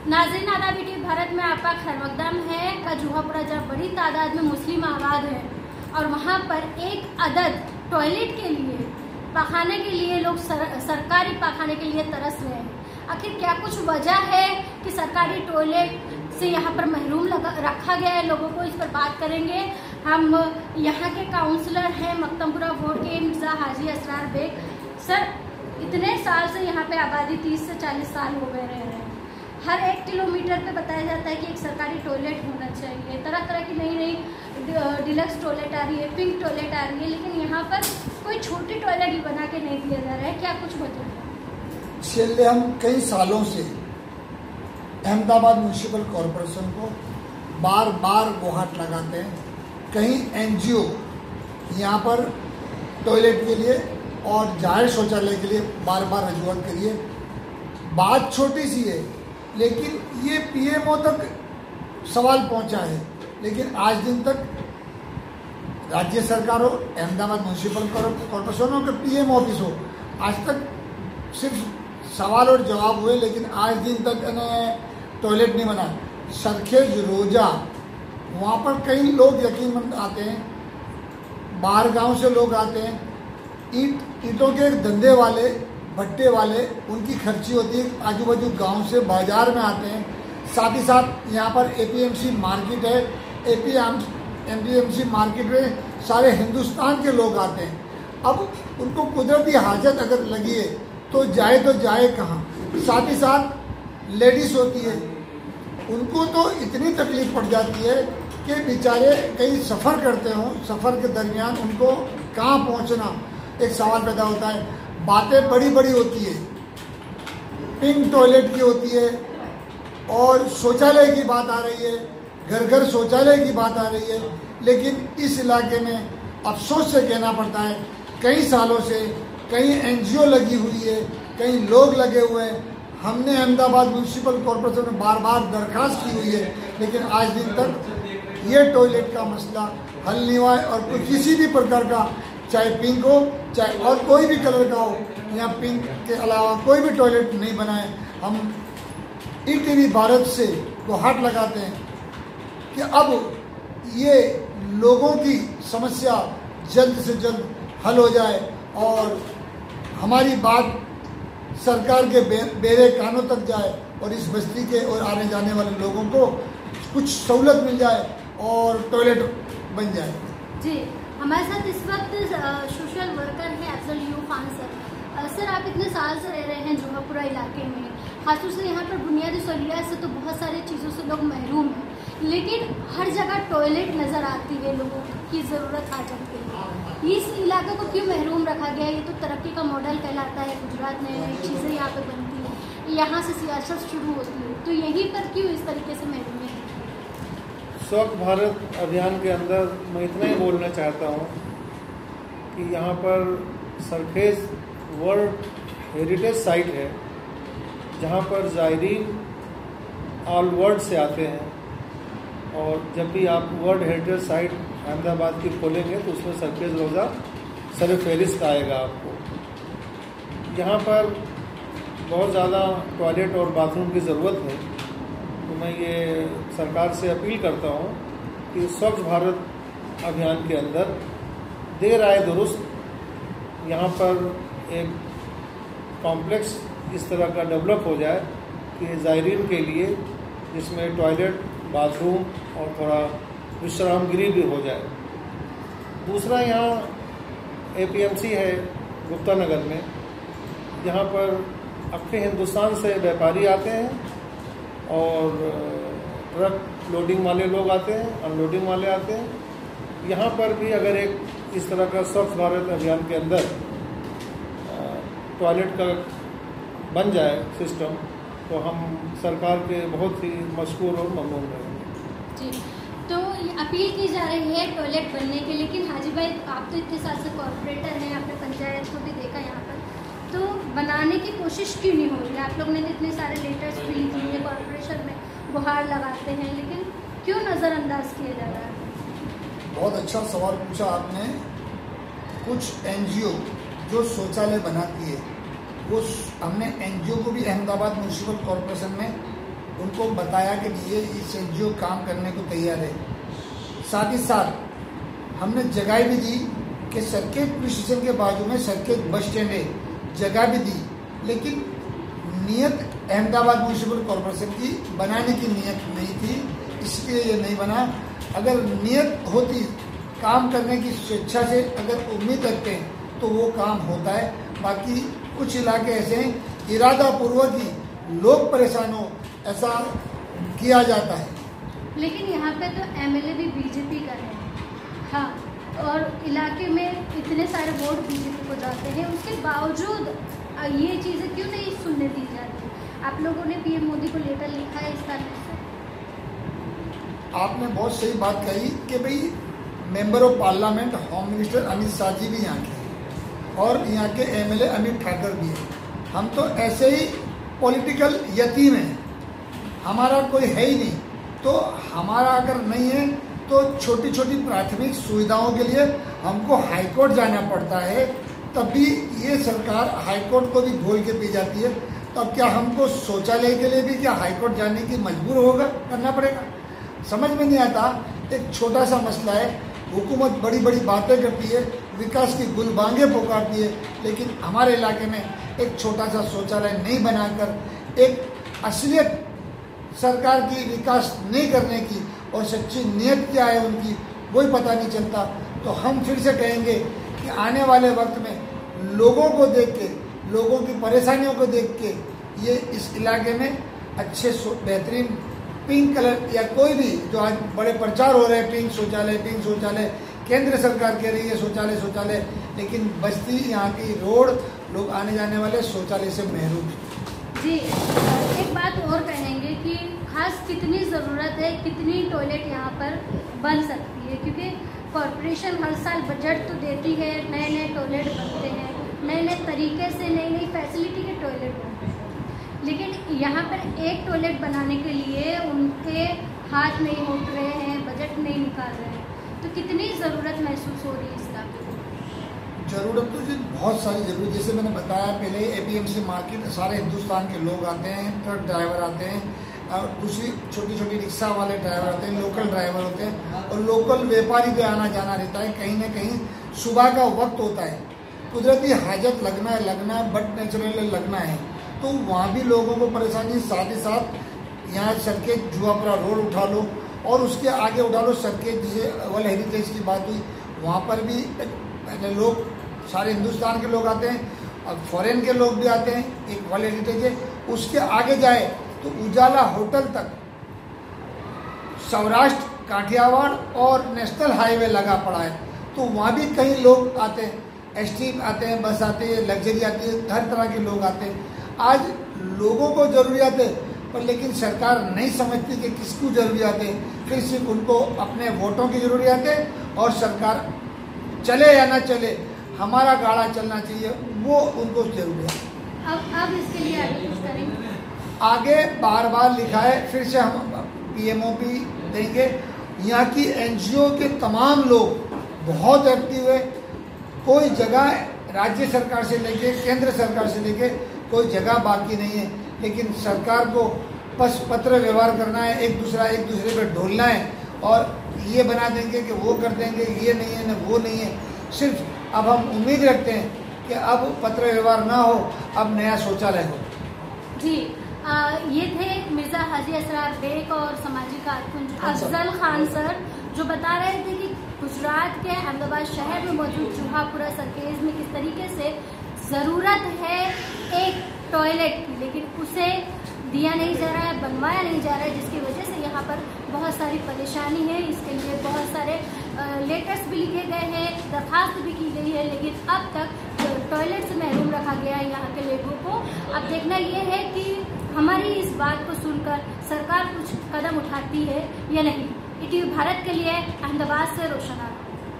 नाज़रीन आदाब, भारत में आपका खैरमकदम है। का जूहापुरा जहाँ बड़ी तादाद में मुस्लिम आबाद है और वहाँ पर एक अदद टॉयलेट के लिए, पखाने के लिए लोग सरकारी पखाने के लिए तरस रहे हैं। आखिर क्या कुछ वजह है कि सरकारी टॉयलेट से यहाँ पर महरूम रखा गया है लोगों को, इस पर बात करेंगे। हम यहाँ के काउंसलर हैं मकतमपुरा वार्ड के मिर्जा हाजी असरार बेग। सर, इतने साल से यहाँ पे आबादी 30 से 40 साल हो गए रह रहे हैं। हर 1 किलोमीटर पे बताया जाता है कि एक सरकारी टॉयलेट होना चाहिए। तरह तरह की नई नई डिलक्स टॉयलेट आ रही है, पिंक टॉयलेट आ रही है, लेकिन यहाँ पर कोई छोटी टॉयलेट ही बना के नहीं दिया जा रहा है। क्या कुछ वजह है? पिछले हम कई सालों से अहमदाबाद म्यूनिसिपल कॉरपोरेशन को बार बार गुहार लगाते हैं। कई एनजीओ यहाँ पर टॉयलेट के लिए और जाहिर शौचालय के लिए बार बार रजूआत करिए। बात छोटी सी है, लेकिन ये पीएमओ तक सवाल पहुंचा है, लेकिन आज दिन तक राज्य सरकार हो, अहमदाबाद म्यूनिसिपल कॉरपोरेशन हो, कि पीएम ऑफिस हो, आज तक सिर्फ सवाल और जवाब हुए, लेकिन आज दिन तक टॉयलेट नहीं बना। सरखेज रोजा वहाँ पर कई लोग यकीनमंद आते हैं, बाहर गांव से लोग आते हैं, ईंटों के धंधे वाले, भट्टे वाले, उनकी खर्ची होती है, आजू बाजू गांव से बाजार में आते हैं। साथ ही साथ यहाँ पर एपीएमसी मार्केट है, एपीएमसी मार्केट में सारे हिंदुस्तान के लोग आते हैं। अब उनको कुदरती हाजत अगर लगी है तो जाए कहाँ। साथ ही साथ लेडीज होती है, उनको तो इतनी तकलीफ पड़ जाती है कि बेचारे कहीं सफ़र करते हों, सफ़र के दरमियान उनको कहाँ पहुँचना, एक सवाल पैदा होता है। बातें बड़ी बड़ी होती है, पिंक टॉयलेट की होती है और शौचालय की बात आ रही है, घर घर शौचालय की बात आ रही है, लेकिन इस इलाके में अफसोस से कहना पड़ता है कई सालों से कई एनजीओ लगी हुई है, कई लोग लगे हुए हैं। हमने अहमदाबाद म्यूनिसिपल कॉरपोरेशन में बार बार दरखास्त की हुई है, लेकिन आज दिन तक ये टॉयलेट का मसला हल नहीं हुआ है। और किसी भी प्रकार का, चाहे पिंक हो चाहे और कोई भी कलर का हो, यहाँ पिंक के अलावा कोई भी टॉयलेट नहीं बना है। हम ईटीवी भारत से गुहार लगाते हैं कि अब ये लोगों की समस्या जल्द से जल्द हल हो जाए और हमारी बात सरकार के बेरे कानों तक जाए और इस बस्ती के और आने जाने वाले लोगों को कुछ सहूलत मिल जाए और टॉयलेट बन जाए। जी, हमारे साथ इस वक्त सोशल वर्कर हैं Afzal U Khan sir. Sir, आप इतने साल से रह रहे हैं जूहापुरा इलाके में, खासतौर से यहाँ पर बुनियादी सहूलियात से तो बहुत सारी चीज़ों से लोग महरूम हैं, लेकिन हर जगह टॉयलेट नज़र आती है लोगों की ज़रूरत हाजत के लिए। इस इलाके को क्यों महरूम रखा गया? ये तो तरक्की का मॉडल कहलाता है। गुजरात में नई चीज़ें यहाँ पर बनती हैं, यहाँ से सियासत शुरू होती है, तो यहीं पर क्यों इस तरीके से महरूम है? स्वच्छ भारत अभियान के अंदर मैं इतना ही बोलना चाहता हूँ कि यहाँ पर सरखेज वर्ल्ड हेरिटेज साइट है, जहाँ पर ज़ायरीन ऑल वर्ल्ड से आते हैं, और जब भी आप वर्ल्ड हेरिटेज साइट अहमदाबाद की खोलेंगे तो उसमें सरखेज रोज़ा सरफहरिस्त आएगा आपको। यहाँ पर बहुत ज़्यादा टॉयलेट और बाथरूम की ज़रूरत है, तो मैं ये सरकार से अपील करता हूँ कि स्वच्छ भारत अभियान के अंदर देर आए दुरुस्त यहाँ पर एक कॉम्प्लेक्स इस तरह का डेवलप हो जाए कि ज़ायरीन के लिए, जिसमें टॉयलेट, बाथरूम और थोड़ा विश्राम गृह भी हो जाए। दूसरा, यहाँ एपीएमसी है गुप्ता नगर में, यहाँ पर अक्खे हिंदुस्तान से व्यापारी आते हैं और ट्रक लोडिंग वाले लोग आते हैं, अनलोडिंग वाले आते हैं। यहाँ पर भी अगर एक इस तरह का स्वच्छ भारत अभियान के अंदर टॉयलेट का बन जाए सिस्टम, तो हम सरकार के बहुत ही मशकूर और ममनून रहेंगे। जी, तो अपील की जा रही है टॉयलेट बनने के, लेकिन हाजी भाई, आप तो इतने साल से कॉर्पोरेटर हैं, आपने पंचायत को भी देखा यहाँ पर, तो बनाने की कोशिश क्यों नहीं हो रही है? आप लोग ने इतने सारे लेटर्स भी लिए, कॉर्पोरेशन में गुहार लगाते हैं, लेकिन क्यों नज़रअंदाज किया जा रहा है? बहुत अच्छा सवाल पूछा आपने। कुछ एनजीओ जो शौचालय बनाती है, वो हमने एनजीओ को भी अहमदाबाद म्यूनिसिपल कॉरपोरेशन में उनको बताया कि ये इस एनजीओ काम करने को तैयार है। साथ ही साथ हमने जगह भी दी कि सर्किट पुलिस स्टेशन के बाजू में सर्किट बस स्टैंड है, जगह भी दी, लेकिन नियत अहमदाबाद म्यूनिसिपल कॉरपोरेशन की बनाने की नियत नहीं थी, इसलिए ये नहीं बना। अगर नियत होती, काम करने की स्वेच्छा से अगर उम्मीद रखते हैं तो वो काम होता है। बाकी कुछ इलाके ऐसे हैं इरादा पूर्वक ही लोग परेशान हो ऐसा किया जाता है। लेकिन यहाँ पे तो एमएलए भी बीजेपी का है, हाँ, और इलाके में इतने सारे वोट बीजेपी को जाते हैं, उसके बावजूद ये चीज़ें क्यों नहीं सुनने दी जाती? आप लोगों ने पीएम मोदी को लेटर लिखा है इस तारीख से। आपने बहुत सही बात कही कि भाई member of parliament home minister Amit Shah ji भी यहाँ के हैं और यहाँ के एमएलए अमित ठाकर भी हैं। हम तो ऐसे ही पॉलिटिकल यतीम हैं, हमारा कोई है ही नहीं। तो हमारा अगर नहीं है तो छोटी छोटी प्राथमिक सुविधाओं के लिए हमको हाईकोर्ट जाना पड़ता है, तब भी ये सरकार हाईकोर्ट को भी घोल के पी जाती है। तो अब क्या हमको शौचालय के लिए भी क्या हाईकोर्ट जाने की मजबूर होगा, करना पड़ेगा? समझ में नहीं आता। एक छोटा सा मसला है, हुकूमत बड़ी बड़ी बातें करती है, विकास की गुलबांगे पुकारती है, लेकिन हमारे इलाके में एक छोटा सा शौचालय नहीं बनाकर एक असलियत सरकार की विकास नहीं करने की और सच्ची नीयत क्या है उनकी वही पता नहीं चलता। तो हम फिर से कहेंगे कि आने वाले वक्त में लोगों को देख के, लोगों की परेशानियों को देख के ये इस इलाके में अच्छे बेहतरीन पिंक कलर या कोई भी जो आज बड़े प्रचार हो रहे हैं पिंक शौचालय, केंद्र सरकार कह रही है शौचालय, लेकिन बस्ती यहाँ की रोड लोग आने जाने वाले शौचालय से महरूम। जी, एक बात और कहेंगे कि खास कितनी ज़रूरत है, कितनी टॉयलेट यहाँ पर बन सकती है, क्योंकि कॉरपोरेशन हर साल बजट तो देती है, नए नए टॉयलेट बनते हैं, नए नए तरीके से नई फैसिलिटी के टॉयलेट बनते हैं, लेकिन यहाँ पर एक टॉयलेट बनाने के लिए उनके हाथ नहीं उठ रहे हैं, बजट नहीं निकाल रहे हैं। तो कितनी ज़रूरत महसूस हो रही है इसका? ज़रूरत तो जी बहुत सारी ज़रूरत, जैसे मैंने बताया पहले एपीएमसी मार्केट सारे हिंदुस्तान के लोग आते हैं, ट्रक ड्राइवर आते हैं और दूसरी छोटी छोटी रिक्शा वाले ड्राइवर आते हैं, लोकल ड्राइवर होते हैं और लोकल व्यापारी भी आना जाना रहता है। कहीं ना कहीं सुबह का वक्त होता है, कुदरती हाजत लगना बट नेचुरल लगना है, तो वहाँ भी लोगों को परेशानी। साथ ही साथ यहाँ सर्किट जुआपुरा रोड उठा लो और उसके आगे उठा लो सर्किट, जिसे वर्ल्ड हेरिटेज की बात हुई, वहाँ पर भी पहले लोग सारे हिंदुस्तान के लोग आते हैं, अब फॉरेन के लोग भी आते हैं, एक वर्ल्ड हेरिटेज है। उसके आगे जाए तो उजाला होटल तक सौराष्ट्र, काठियावाड़ और नेशनल हाईवे लगा पड़ा है, तो वहाँ भी कई लोग आते हैं, एसटी आते हैं, बस आते हैं, लग्जरी आती है, हर तरह के लोग आते हैं। आज लोगों को ज़रूरियात है, पर लेकिन सरकार नहीं समझती कि किसको ज़रूरियात है, फिर सिर्फ उनको अपने वोटों की ज़रूरियात है और सरकार चले या ना चले, हमारा गाड़ा चलना चाहिए, वो उनको जरूरी है। अब इसके लिए आगे कुछ करेंगे? आगे बार बार लिखा है, फिर से हम पीएमओ भी देंगे। यहाँ की एनजीओ के तमाम लोग बहुत एक्टिव है, कोई जगह राज्य सरकार से लेके केंद्र सरकार से लेके कोई जगह बाकी नहीं है, लेकिन सरकार को बस पत्र व्यवहार करना है, एक दूसरे पर ढोलना है और ये बना देंगे कि वो कर देंगे, ये नहीं है ना वो नहीं है। सिर्फ अब हम उम्मीद रखते हैं कि अब पत्र व्यवहार ना हो, अब नया शौचालय हो। जी, ये थे मिर्ज़ा हाजी असरार बेग और सामाजिक कारकुन अफजल खान सर, जो बता रहे थे कि गुजरात के अहमदाबाद शहर में मौजूद जुहापुरा सर्किट में किस तरीके से ज़रूरत है एक टॉयलेट की, लेकिन उसे दिया नहीं जा रहा है, बनवाया नहीं जा रहा है, जिसकी वजह से यहाँ पर बहुत सारी परेशानी है। इसके लिए बहुत सारे लेटर्स भी लिखे गए हैं, दरखास्त भी की गई है, लेकिन अब तक टॉयलेट से महरूम रखा गया है यहाँ के लोगों को। अब देखना ये है कि हमारी इस बात को सुनकर सरकार कुछ कदम उठाती है या नहीं। ईटीवी भारत के लिए अहमदाबाद से रोशन।